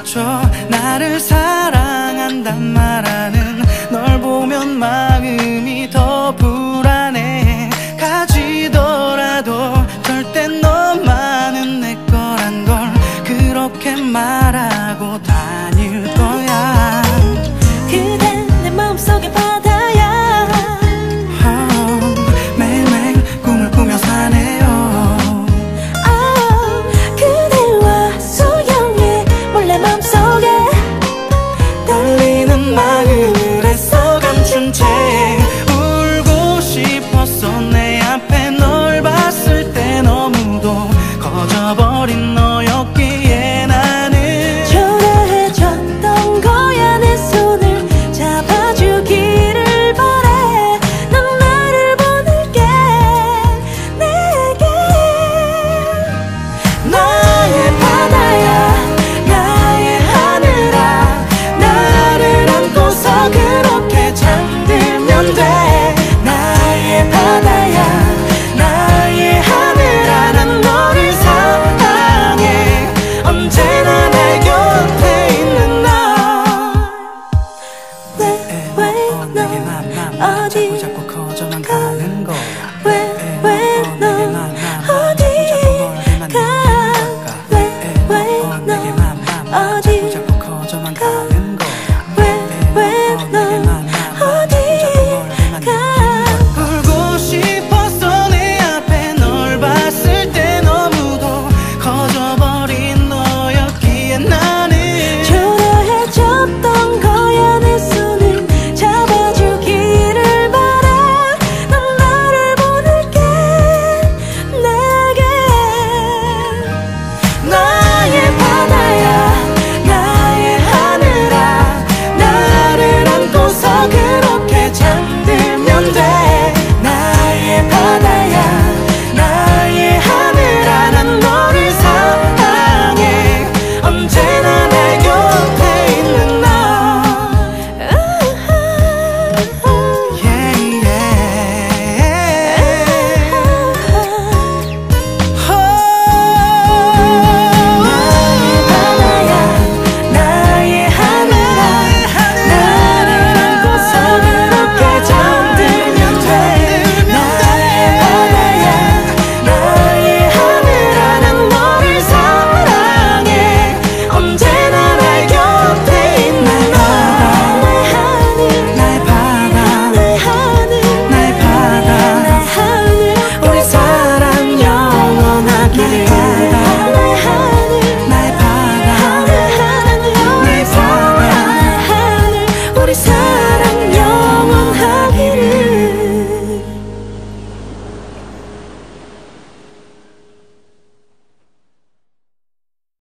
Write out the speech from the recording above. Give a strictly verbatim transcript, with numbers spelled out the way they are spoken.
맞춰 나를 사랑한단 말하는 널 보면 마음이 더 불안해. 가지더라도 절대 너만은 내 거란 걸 그렇게 말하고 다닐 거야. 그댄 내 마음속의 바다야. oh, 매일매일 꿈을 꾸며 사네요. oh, 그대와 수영해 몰래 마음속에 떨리는 마음을 애써 감춘 채 울고 싶었어. 내 앞에 널 봤을 때 너무도 커져버린 너였기에 나는 초라해졌던 거야. 내 손을 잡아주기를 바래. 난 나를 보낼게 내게. 나의 바다야 나의 하늘아 나를 안고서 그렇게 잠들면 돼. 나의 바다야 나의 하늘아 난 너를 사랑해. 언제나 내 곁에 있는 너. 왜왜너 어디 자꾸 커져만 가는 거야. 왜왜너 어디 가. 왜왜너 어디 자꾸 커져만 가는 거야. 왜왜너 어디 가. 울고 싶었어. 내 앞에 널 봤을 때 너무도 커져버린 너였기에 나는 초라해졌던 거야. 내 손을 잡아주기를 바래. 난 나를 보낼게 내게. 나의 바다야 나의 하늘아 나를 안고서 그렇게 잠들면 돼. 나의 바다야 나의 하늘아 난 너를 사랑해. 언제나 내 곁에 있는 너. yeah, yeah. oh. 나의 바다야 나의 하늘아 나를 안고서 그렇게 잠들면 돼. 나의 바다야 나의 하늘아 난 너를 사랑해. 언제